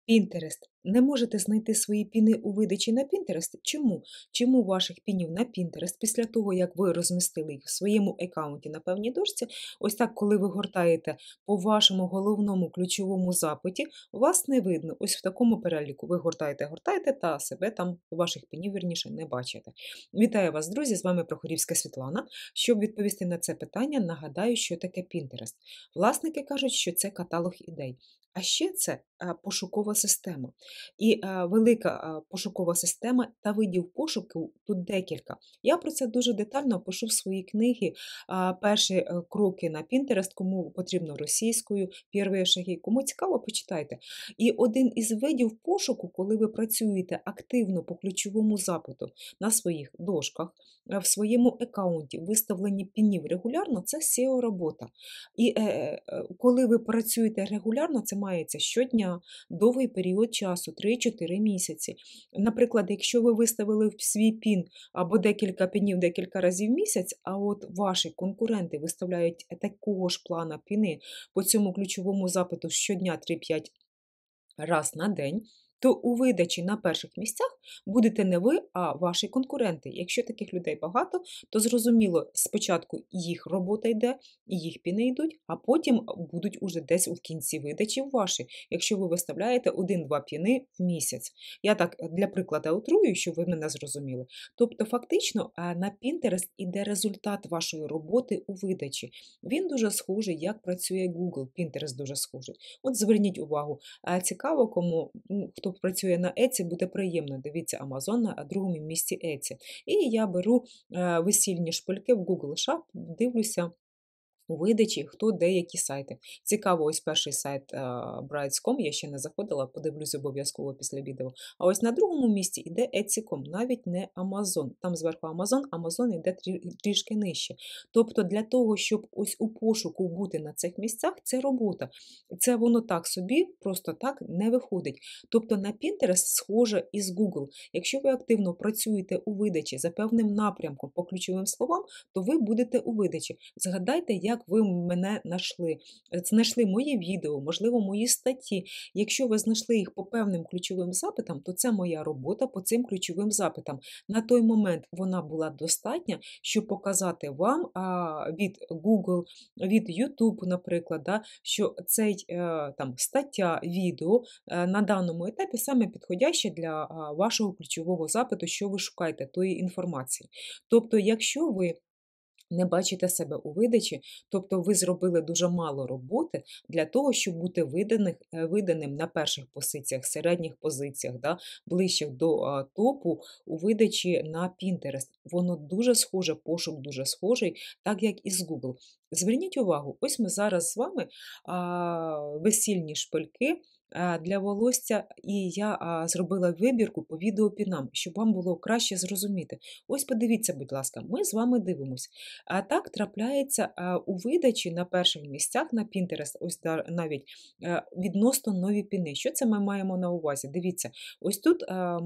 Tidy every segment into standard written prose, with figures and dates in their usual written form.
Pinterest. Не можете знайти свої піни у видачі на Pinterest? Чому? Чому ваших пінів на Pinterest після того, як ви розмістили їх в своєму аккаунті на певній дошці, ось так, коли ви гортаєте по вашому головному ключовому запиті, вас не видно. Ось в такому переліку ви гортаєте та себе там, ваших пінів, вірніше, не бачите. Вітаю вас, друзі! З вами Прохорівська Світлана. Щоб відповісти на це питання, нагадаю, що таке Pinterest. Власники кажуть, що це каталог ідей. А ще це пошукова система. І велика пошукова система та видів пошуку тут декілька. Я про це дуже детально пишу в своїй книгі «Перші кроки на Pinterest», кому потрібно російською, «Перві шаги», кому цікаво, почитайте. І один із видів пошуку, коли ви працюєте активно по ключовому запиту на своїх дошках, в своєму аккаунті, виставлені пінів регулярно, це SEO-робота. І коли ви працюєте регулярно, це мається щодня, довгий період часу, 3-4 місяці. Наприклад, якщо ви виставили в свій пін або декілька пінів декілька разів в місяць, а от ваші конкуренти виставляють такого ж плана піни по цьому ключовому запиту щодня 3-5 раз на день, то у видачі на перших місцях будете не ви, а ваші конкуренти. Якщо таких людей багато, то зрозуміло, спочатку їх робота йде, і їх піни йдуть, а потім будуть уже десь у кінці видачі ваші, якщо ви виставляєте 1-2 піни в місяць. Я так для прикладу утрую, щоб ви мене зрозуміли. Тобто фактично на Pinterest іде результат вашої роботи у видачі. Він дуже схожий, як працює Google, Pinterest дуже схожий. От зверніть увагу, цікаво, кому, хто працює на Etsy, буде приємно. Дивіться, Amazon на другому місці Etsy. І я беру весільні шпильки в Google Shop, дивлюся у видачі, хто деякі сайти. Цікаво, ось перший сайт Brides.com, я ще не заходила, подивлюсь обов'язково після відео. А ось на другому місці йде Etsy.com, навіть не Amazon. Там зверху Amazon йде трішки нижче. Тобто для того, щоб ось у пошуку бути на цих місцях, це робота. Це воно так собі, просто так не виходить. Тобто на Pinterest схоже із Google. Якщо ви активно працюєте у видачі за певним напрямком по ключовим словам, то ви будете у видачі. Згадайте, як ви мене знайшли мої відео, можливо, мої статті. Якщо ви знайшли їх по певним ключовим запитам, то це моя робота по цим ключовим запитам. На той момент вона була достатня, щоб показати вам від Google, від YouTube, наприклад, що цей стаття, відео на даному етапі саме підходяще для вашого ключового запиту, що ви шукаєте, тої інформації. Тобто, якщо ви не бачите себе у видачі, тобто ви зробили дуже мало роботи для того, щоб бути виданим на перших позиціях, середніх позиціях, ближчих до топу у видачі на Pinterest. Воно дуже схоже, пошук дуже схожий, так як і з Google. Зверніть увагу, ось ми зараз з вами весільні шпильки для волосся, і я зробила вибірку по відеопінам, щоб вам було краще зрозуміти. Ось подивіться, будь ласка, ми з вами дивимось. А так трапляється у видачі на перших місцях на Pinterest, ось навіть відносно нові піни. Що це ми маємо на увазі? Дивіться, ось тут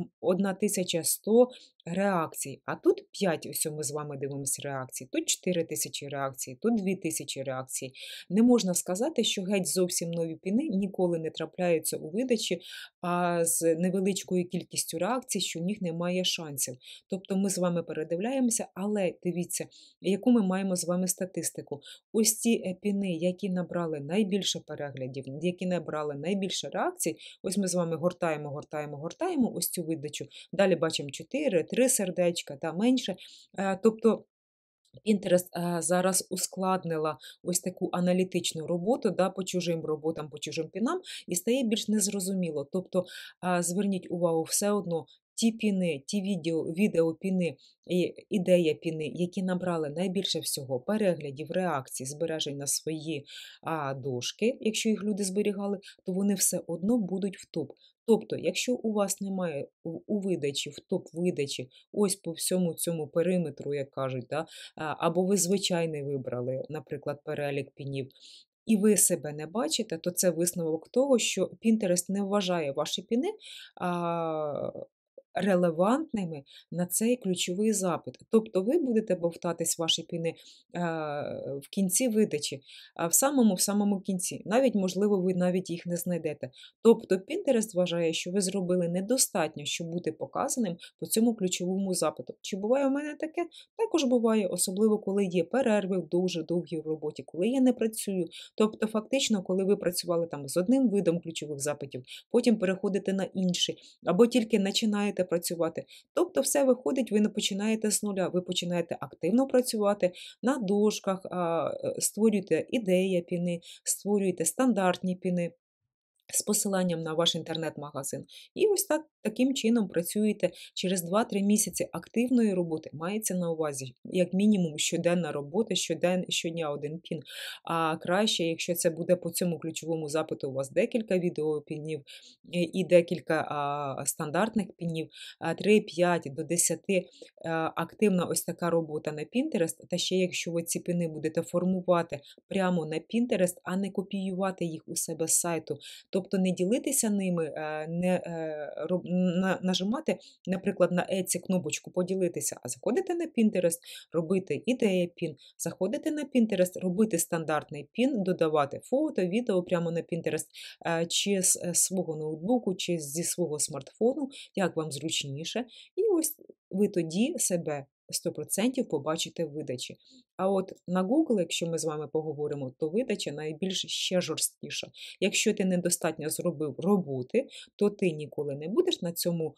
1100 реакцій, а тут 5, ось ми з вами дивимося реакцій, тут 4000 реакцій, тут 2000 реакцій. Не можна сказати, що геть зовсім нові піни ніколи не трапляються у видачі з невеличкою кількістю реакцій, що в них немає шансів. Тобто ми з вами передивляємося, але дивіться, яку ми маємо з вами статистику. Ось ці піни, які набрали найбільше переглядів, які набрали найбільше реакцій, ось ми з вами гортаємо ось цю видачу. Далі бачимо 4, 3 сердечка та менше. Тобто Pinterest зараз ускладнила ось таку аналітичну роботу по чужим роботам, по чужим пінам і стає більш незрозуміло. Тобто зверніть увагу, все одно ті піни, ті відеопіни і ідея піни, які набрали найбільше всього переглядів, реакцій, збережень на свої дошки, якщо їх люди зберігали, то вони все одно будуть в топ. Тобто, якщо у вас немає у видачі, в топ-видачі, ось по всьому цьому периметру, як кажуть, або ви звичайний вибрали, наприклад, перелік пінів, і ви себе не бачите, то це висновок того, що Pinterest не вважає ваші піни релевантними на цей ключовий запит. Тобто ви будете бовтатись ваші піни в кінці видачі, а в самому кінці. Навіть, можливо, ви навіть їх не знайдете. Тобто Pinterest вважає, що ви зробили недостатньо, щоб бути показаним по цьому ключовому запиту. Чи буває у мене таке? Також буває, особливо коли є перерви в дуже довгій роботі, коли я не працюю. Тобто, фактично, коли ви працювали там з одним видом ключових запитів, потім переходите на інший, або тільки починаєте працювати. Тобто, все виходить, ви не починаєте з нуля, ви починаєте активно працювати на дошках, створюєте ідеї піни, створюєте стандартні піни з посиланням на ваш інтернет-магазин. І ось таким чином працюєте через 2-3 місяці активної роботи. Мається на увазі, як мінімум, щоденна робота, щодня один пін. А краще, якщо це буде по цьому ключовому запиту, у вас декілька відеопінів і декілька стандартних пінів, 3-5 до 10 активна ось така робота на Pinterest. Та ще якщо ви ці піни будете формувати прямо на Pinterest, а не копіювати їх у себе з сайту, тобто не ділитися ними, не нажимати, наприклад, на Etsy кнопочку «Поділитися», а заходити на Pinterest, робити ідея пін, заходити на Pinterest, робити стандартний пін, додавати фото, відео прямо на Pinterest, чи з свого ноутбуку, чи зі свого смартфону, як вам зручніше. І ось ви тоді себе 100% побачите в видачі. А от на Google, якщо ми з вами поговоримо, то видача найбільш ще жорсткіша. Якщо ти недостатньо зробив роботи, то ти ніколи не будеш на цьому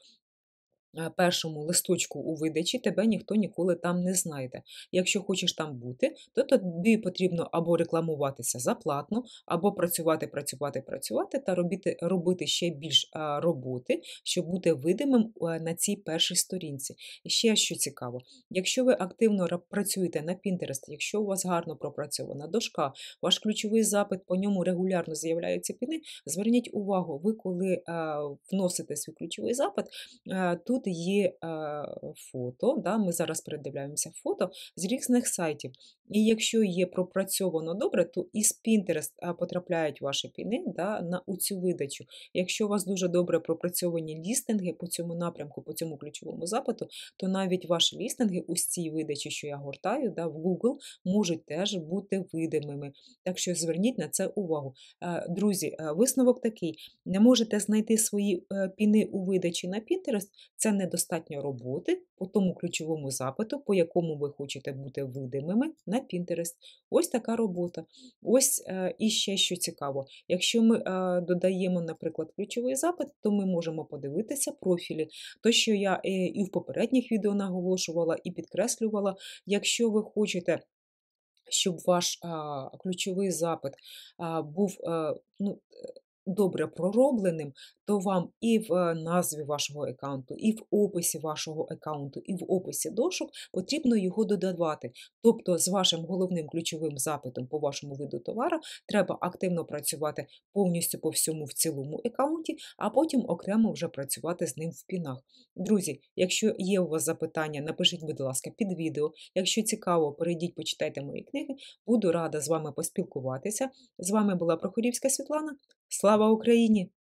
першому листочку у видачі, тебе ніхто ніколи там не знайде. Якщо хочеш там бути, то тобі потрібно або рекламуватися за платно, або працювати та робити ще більш роботи, щоб бути видимим на цій першій сторінці. І ще що цікаво, якщо ви активно працюєте на Pinterest, якщо у вас гарно пропрацьована дошка, ваш ключовий запит, по ньому регулярно з'являються піни, зверніть увагу, ви коли вносите свій ключовий запит, тут є фото, да, ми зараз передивляємося фото з різних сайтів. І якщо є пропрацьовано добре, то із Pinterest потрапляють ваші піни, да, у цю видачу. Якщо у вас дуже добре пропрацьовані лістинги по цьому напрямку, по цьому ключовому запиту, то навіть ваші лістинги у цій видачі, що я гортаю, да, в Google, можуть теж бути видимими. Так що зверніть на це увагу. Друзі, висновок такий: не можете знайти свої піни у видачі на Pinterest, це недостатньо роботи по тому ключовому запиту, по якому ви хочете бути видимими на Pinterest. Ось така робота. Ось і ще що цікаво. Якщо ми додаємо, наприклад, ключовий запит, то ми можемо подивитися профілі. То, що я і в попередніх відео наголошувала, і підкреслювала, якщо ви хочете, щоб ваш ключовий запит був добре проробленим, то вам і в назві вашого аккаунту, і в описі вашого аккаунту, і в описі дошок потрібно його додавати. Тобто з вашим головним ключовим запитом по вашому виду товару треба активно працювати повністю по всьому в цілому аккаунті, а потім окремо вже працювати з ним в пінах. Друзі, якщо є у вас запитання, напишіть, будь ласка, під відео. Якщо цікаво, перейдіть, почитайте мої книги. Буду рада з вами поспілкуватися. З вами була Прохорівська Світлана. Слава Україні!